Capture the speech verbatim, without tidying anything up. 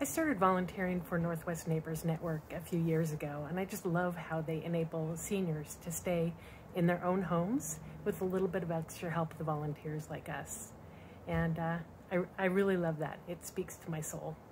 I started volunteering for Northwest Neighbors Network a few years ago, and I just love how they enable seniors to stay in their own homes with a little bit of extra help with the volunteers like us. And uh, I, I really love that. It speaks to my soul.